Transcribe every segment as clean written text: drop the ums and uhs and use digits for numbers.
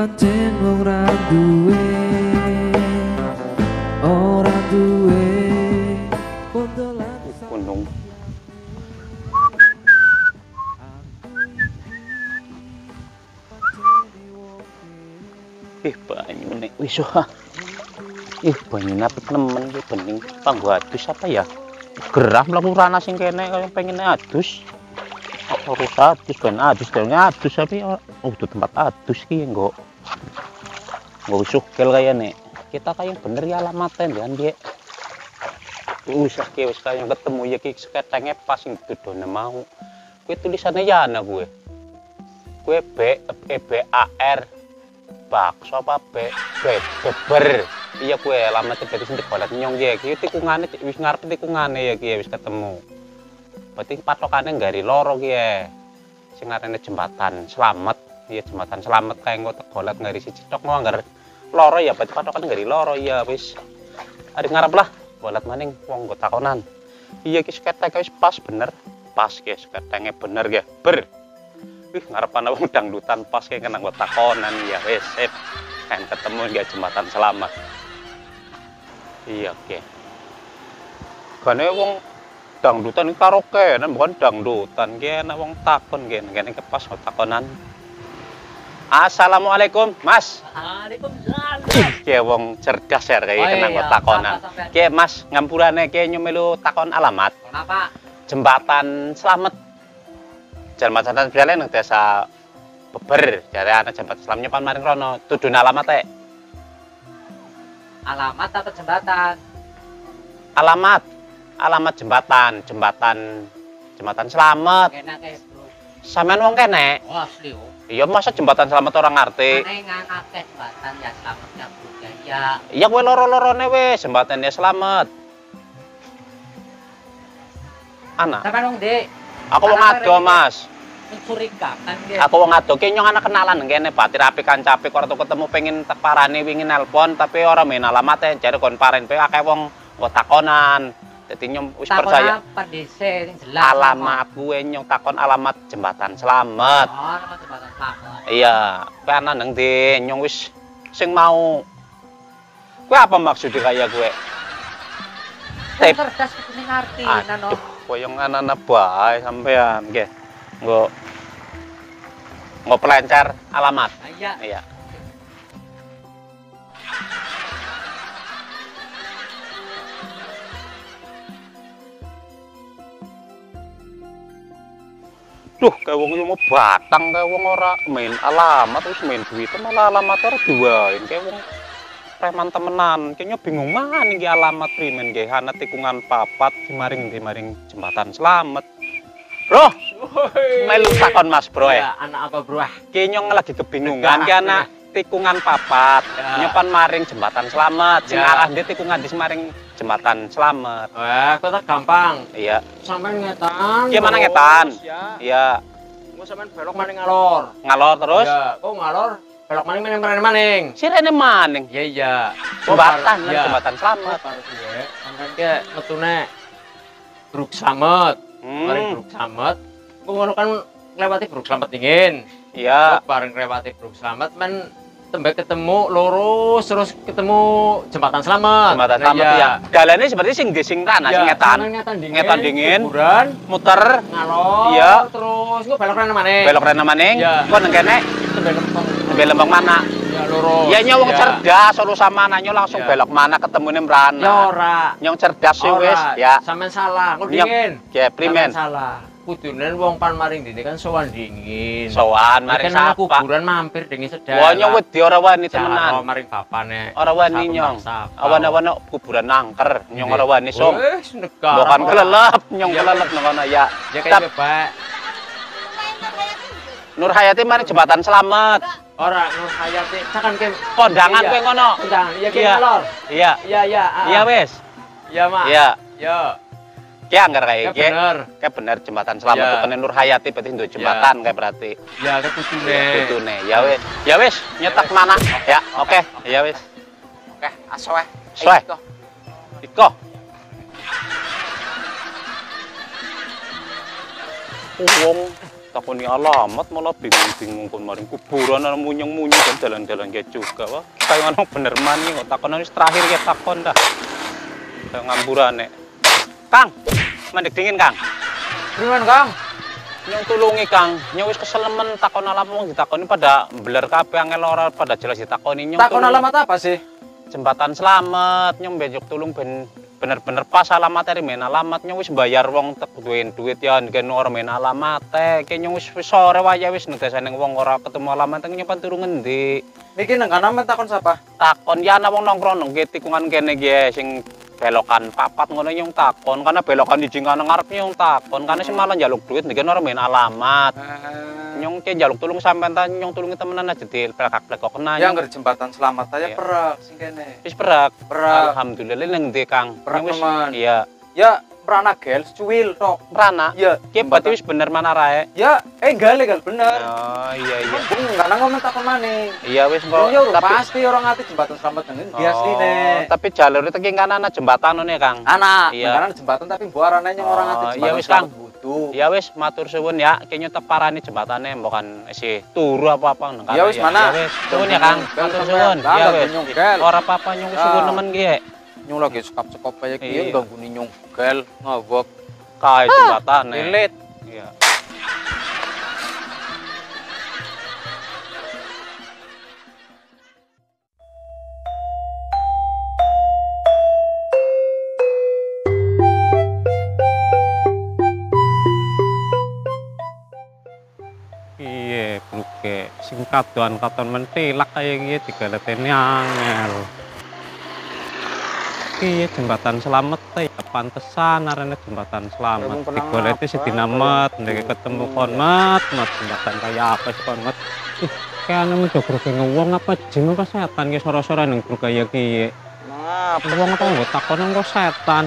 pancen ora duwe pondolan gunung. Banyu nek wis banyu apik nemen iki bening kanggo adus apa ya? Gerah mlaku rana sing kene kaya pengen adus. Ora adus ben adus tapi udah tempat adus ki nggo. Nggo sukel kaya nek. Kita kayak bener ya alamatnya kan dia. Usah ki wis kaya ketemu ya ki seketenge pas sing dudone mau. Kuwi tulisannya ya ana gue. Gue BAR bakso apa beber. Iya kue alamatnya dari sini kolat nyong ya ki tikungane wis ngarep tikungane ya ki wis ketemu. Berarti patokannya gari loro ki ya. Sing ngarane jembatan Slamet. Iya jembatan Slamet kae engko tegolat gari siji tok nganggar loro ya berarti patokan gari loro ya wis. Ari ngarep lah bolat maning wong nggo takonan. Iya ki seketeke wis pas bener. Pas ki seketenge bener ya. Ber. Wih ngarepan wong dangdutan pas kayak kena nggo takonan ya wis sip. Kan ketemu di jembatan Selamat. Iya oke. Kane wong dangdutan iki karaokean bukan dangdutan ki enak wong takon kene ke pas takonan. Assalamualaikum, Mas. Waalaikumsalam. Ki wong cerdas ya kayak kena nggo takonan. Ki Mas ngampurane ki nyumelu takon alamat. Kenapa? Jembatan Selamat. Jembatan Selamat nang desa Beber, jare ana jembatan Selamatnya pan maring rono. Tudun alamat e. Alamat atau jembatan? Alamat jembatan Selamat. Enak ya, Bro. Sampean wong kene? Oh, asli oh. Iya, masa jembatan Selamat orang ngerti? Mana yang akeh jembatan ya selamat ya budaya. Iya, kowe loro-lorone wis jembatannya Selamat. Ana. Sampai dong, Dek. Aku wong ado, Mas. Mencurigakan dia. Aku wong ado ki nyong anak kenalan kene Pak rapi kancape ora ketemu pengen tak parane wingi nelpon tapi ora main alamate jare kon paren pe akeh wong takonan. Dadi nyong wis percaya. Apa dhisik sing jelas. Alamat kuwe nyong takon alamat jembatan Selamat. Oh, alamat jembatan Selamat. Iya, kowe ana nang ndi nyong wis sing mau. Kowe apa maksud kaya kowe? Tip. Cerdas kudu ngerti nano. Koyong anak-anak bae sampean nggih. Nggo pelencer alamat. Iya. Iya. Duh, kayak wong mau batang kayak wong ora main alamat terus main duit malah alamat ora diwain kayak wong preman temenan. Kayaknya bingung mana iki alamat primen nggih ana tikungan papat maring jembatan Selamat. Bro, melu takon Mas Bro ya. Anak apa Bro? Kayaknya lagi kebingungan ki anak tikungan papat nyepan maring jembatan Selamat. Sing arah ndi tikungan di maring jembatan Selamat. Wah, kok gampang. Iya. Sampai ngetan. Iya mana ngetan? Iya. Mau sampean belok maning ngalor. Ngalor terus? Iya, kok ngalor belok maning. Sirene maning. Iya iya. Jembatan jembatan Selamat. Sampean ke metune Bruk Slamet. Bareng Bruk Slamet. Kok ngono kan nglewati Bruk Slamet dingin. Iya. Bareng nglewati Bruk Slamet men tembak ketemu lurus terus ketemu jembatan Selamat. Jembatan Selamat ya. Dalane seperti sing tanah sing ngetan dingin. Kuburan, muter ngalor. Iya. Terus kok belok rene maning. Belok rene maning. Kok nang kene tembak lembang mana? Ya lurus. Ya nyong cerdas solo sama nanyo langsung belok mana ketemune mrana. Ya ora. Nyong cerdas sih wis ya. Sampean salah. Kok dingin? Ya primen. Salah. Kudune wong pan maring dene kan sowan dingin. Sowan maring sapa? Kuburan mampir dingin sedaya. Wah nyong wedi ora wani temenan. Oh maring bapane. Ora wani nyong. Awan-awan kuburan nangker nyong ora wani song. Wis negara. Bukan kelelep nyong kelelep nang kono ya. Ya kaya bae. Nur Hayati maring jembatan Selamat. Ora Nur Hayati cakan ke kondangan kowe ngono. Kondangan. Iya ki ngalor. Iya. Iya iya. Iya wis. Iya Mak. Iya. Yo. Ki anggar kae iki. Kayak bener jembatan Selamat itu kene Nur Hayati berarti nduk jembatan kayak berarti. Ya ketutune. Ketutune. Ya wis. Ya wis nyetak mana? Ya, oke. Ya wis. Oke, asoe. Soe. Iko. Wong takoni alamat malah bingung-bingung kon maring kuburan ana munyeng-munyeng dan jalan-jalan ge juga. Wah, kayak ngono bener mani kok takon wis terakhir ge takon dah. Kayak ngamburane. Kang, mandek dingin, Kang. Gimana, Kang? Nyong tulungi, Kang. Nyong wis keselemen takon alamat wong ditakoni pada beler kabeh angel ora pada jelas ditakoni nyong. Takon alamat apa sih? Jembatan Slamet, nyong benjok tulung ben bener-bener pas alamat dari main alamat nyong wis bayar wong tek duit ya nggen ora main alamat ke nyong wis sore wae wis nedasane wong ora ketemu alamat nyong pan turu ngendi Niki nang kana takon sapa? takon ya ana wong nongkrong nang tikungan kene iki sing belokan papat ngono nyong takon karena belokan di kana ngarep nyong takon karena sing malah njaluk duit nggen ora main alamat nyong ke njaluk tulung sampean ta nyong tulungi temenan aja di plekak-plekok kena Ya ngger jembatan Selamat aja perak sing kene. wis perak Perak. alhamdulillah nang ndi Kang Perak, Nyong wis teman. iya Ya merana gel cuwil tok. Rana Ya, ki berarti wis bener mana rae Ya, legal bener. oh iya iya Bung enggak nang ngomong takon maneh. iya wis kok Ya udah tapi pasti orang ngati jembatan Selamat nang ndi asline. tapi jalur itu ki kanan jembatan ngono ya Kang Anak, Iya. iya. Jembatan tapi buarane yang orang ngati Oh, jembatan. iya wis, Kang. Butuh. ya wis matur suwun ya kayaknya teparani jembatane bukan isi turu apa-apa nang Ya wis, mana? ya wis suwun ya Kang Bel matur sampean. suwun Lah, ya gak wis nyong gel. ora apa-apa nyong suwun nemen ki Nyung lagi sekap-sekap kayak Iya. gini ganggu nyung gel ngawak. kae jembatane Lilit. iya Iya, bruke sing katon mentilak kaya gitu digaletene angel. Iya jembatan Slamet ya pantesan arene jembatan Slamet. Digoleti sedina met, ndek ketemu kon met jembatan kaya apa sih kon met. Ih, kayane medhok ngewong apa jin apa setan ki sora-sora ning grup kaya ki. Nah, Wong apa nggo takon kok setan.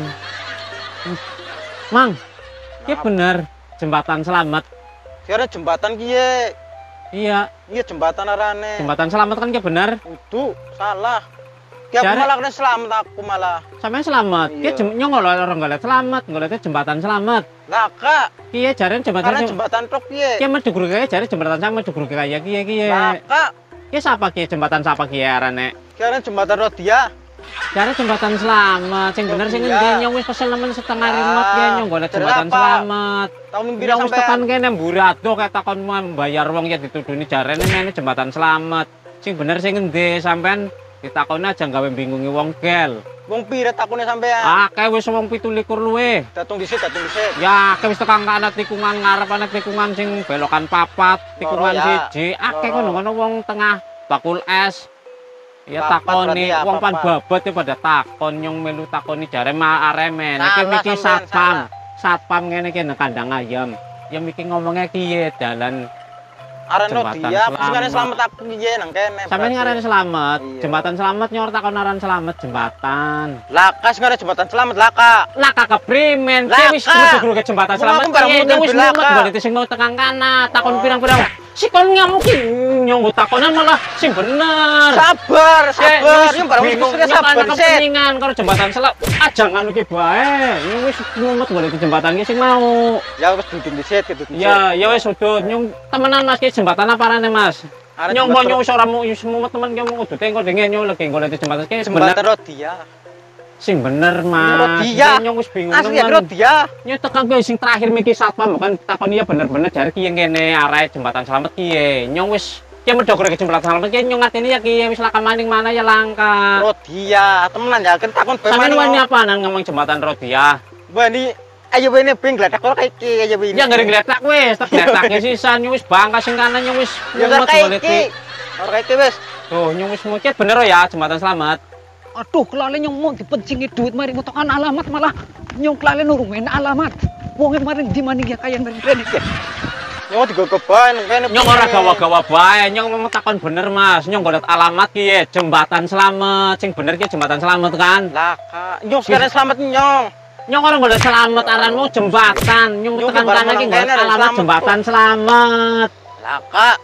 Mang, iki bener jembatan Slamet. kira jembatan kiye. Iya, Iya jembatan arane. jembatan Slamet kan ki bener. Udu, salah. Ki aku Jare- malah kena selamat aku malah. Sampeyan selamat. Ki Iya. nyong orang golek selamat, goleknya jembatan Slamet. Lah kak, Kiye jare karena jembatan jembatan tok kiye. Ki medhugru kaya jare jembatan sama medhugru kaya kiye. Lah kak, Ki sapa ki jembatan sapa ki arane? kira jembatan Rodia. Jare jembatan Slamet, sing bener sing Iya. endi nyong wis pesen nemen setengah Ah, remote ki nyong golek jare jembatan apa? Slamet. Tahun pira Nyong wis tekan sampean? kene mburado kayak takon bayar wong ya dituduni jarene mene jembatan Slamet. Sing bener sing endi sampean ditakoni aja gawe bingungi wong gel. Wong pira takune sampean? Akeh wis wong 17 luwe. Datung dhisik, datung dhisik. Ya, akeh wis tekan ana tikungan ngarep ana tikungan sing belokan papat, tikungan Loro ya. siji. Akeh Loro. ngono wong tengah bakul es. Ya Papat takoni berarti ya, wong pan papat. babot ya pada takon nyong melu takoni jare areme. Iki Salah miki sampean, satpam. salah. Satpam ngene iki nang kandang ayam. Ya miki ngomongnya kiye dalan Arane Jembatan Rodia, aku sing Slamet. selamat aku kiye nang kene. sampeyan berarti. ngarani Slamet. Iya. Jembatan Slamet nyor takon aran Slamet jembatan. Lah kak, sing arane jembatan selamat lah kak. Lah kakak primen, Lah, ki wis Kak. kudu ke jembatan Wong Slamet. aku barang Kiye, model wis belakang. mumet golek sing mau tekan kana, takon Oh. pirang-pirang. Si kon ngamuki nyong takonan malah sing bener. Sabar, sabar. Yang barang wis bingung, kesini sabar nyok ana dhisik. kepeningan karo jembatan Slamet. Aja nganu ki bae. Nyong wis mumet golek jembatan ki sing mau. Ya wis duduk dhisik, duduk dhisik. Ya wis udut nyong temenan Mas ki jembatan apa arane Mas? Arane Nyong mau jembatan- nyong wis ora mau wis mumet temen ki mau udut engko dengen nyong lagi golek jembatan ki Jembatan bener. Rodia. Sing bener Mas. Rodia. Nyong wis bingung Asli ya nemen. Rodia. Nyok tekan kowe sing terakhir miki satpam kan takon iya bener-bener jare kiye ngene arek jembatan Slamet kiye. Nyong wis ki medhok rek jembatan Slamet ki nyong ngateni ya kiye wis laka maning mana ya langka. Rodia, temenan ya kan takon bae Sampeyan wani maneh. apa nang ngomong jembatan Rodia? Wani ayo wene ping gledak kok kayak iki ayo wene. Ya ngeri gletak wis, tak gletake sisan nyong wis bangka sing kanan nyong wis Ya mumet kayak golek iki. Ora kayak iki wis. Tuh nyong wis mukit bener ya jembatan Slamet. Aduh, kelale nyong mau dipencingi duit mari ngotokan alamat malah nyong kelale nurungin alamat. Wong maring di maning ya kaya maring kredit ya. Yo digogoban kene. Nyong ora gawa-gawa bae, nyong mau takon bener Mas. Nyong golek alamat kiye jembatan Slamet. Sing bener ki jembatan Slamet kan. Lah kak, nyong sekarang selamat nyong. Nyong orang golek Slamet aranmu jembatan. Nyong Nyong tekan bareng kana iki nang golek kene ada alamat Slamet, jembatan Slamet. Lah kak,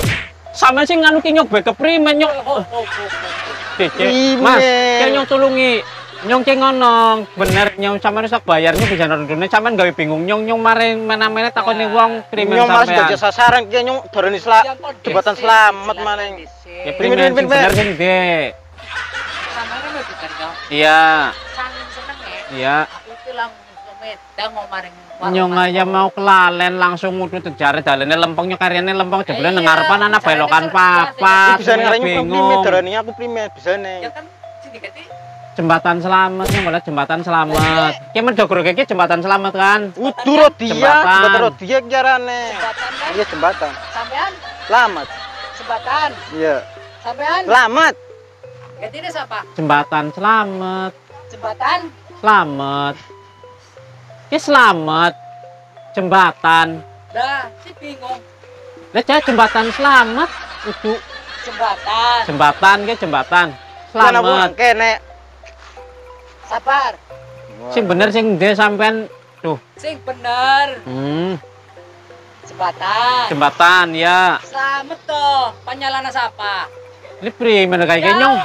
Sampe sing nganu ki nyong bae keprimen nyong. Mas, Primen. kayak nyong tulungi. Nyong ki ngono, bener nyong sampean sak bayarnya bisa nurune sampean gawe bingung nyong mari menamene takoni wong primen Nyong malah sampean. dadi sasaran ki nyong darani jembatan selamat maning. Ya primen sing bener sing ndi. Sampeyan lho dikerja. Iya. Saking seneng ya. Iya. Aku iki langsung medang mau maring. Nyong aja mau kelalen langsung mutu jare dalane lempeng nyok karyane lempeng jebule nang ngarepan ana belokan papat. Bisa ngarani primen darani aku primen bisane. Ya kan sing diketi Jembatan Selamat yang boleh jembatan Selamat. Ki mendogro ki jembatan Selamat kan. Udu Rodia, jembatan Rodia jarane. jembatan kan. Iya jembatan. Sampean Selamat. jembatan. Iya. Sampean Selamat. gantinya siapa? Jembatan Selamat. Jembatan. Selamat. Ki selamat. Jembatan. Dah, si bingung. Lah jembatan Selamat. Udu Jembatan. jembatan ki jembatan. Selamat. Kene. Sabar. Sing bener sing ndi sampean tuh. Sing bener. Jembatan. Jembatan ya. Selamat toh. Panyalana siapa? Ini primen kayak nyong.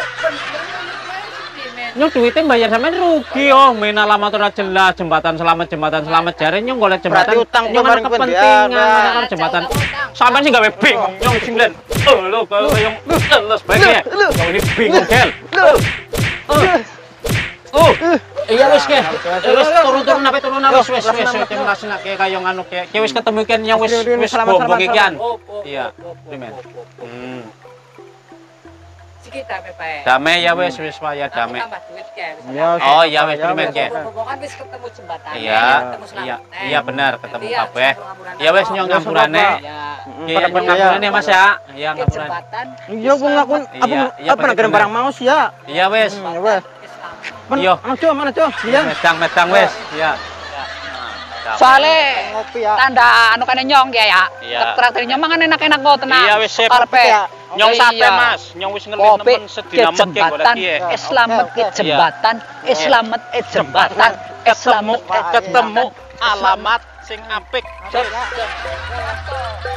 Nyong duitnya bayar sampean rugi oh. Main alamat ora jelas jembatan selamat jare nyong golek jembatan. Berarti utang nyong kemarin kepentingan kepentingan. mana jembatan. Sampean sih gawe bingung nyong sing den. Oh lho yang leles bae. Kau ini bingung gel. Oh, iya wis ke. Wis turun wis terima kasih nak kaya ngono ke. Ki wis ketemu kan yang wis bombong iki kan. Iya, primen. Kita Pak. Damai ya wis wae damai. Tambah duit ke. Oh iya wis primen ke. Kan wis ketemu jembatan. Iya, iya benar ketemu kabeh. Ya wis nyong ngampurane. Iya, nyong ngampurane Mas ya. Iya ngampurane. Jembatan. Iya wong aku apa nang barang mau sih ya. Iya wis. Wes. Iya. Mana co? Iya. Medang wis. Iya. Soale Ngopi ya. tanda anu kene nyong ya. Iya. Traktir nyong mangan enak-enak kok tenang. Iya wis sip. Karepe. Nyong sate Iya. Mas, nyong wis ngelit Kopi nemen sedinamet ke golek jembatan, kiye. Islamet ke jembatan, Islamet jembatan, Islamet Ketemu alamat sing apik. Jembatan.